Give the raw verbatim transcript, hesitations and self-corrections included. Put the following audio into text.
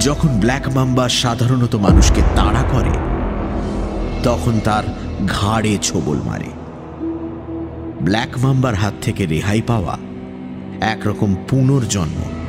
যখন black mamba সাধারণত মানুষকে তাড়া করে তখন তার ঘাড়ে ছোবল মারে। ব্ল্যাক মাম্বার হাত থেকে রেহাই পাওয়া একরকম পুনর্জন্ম।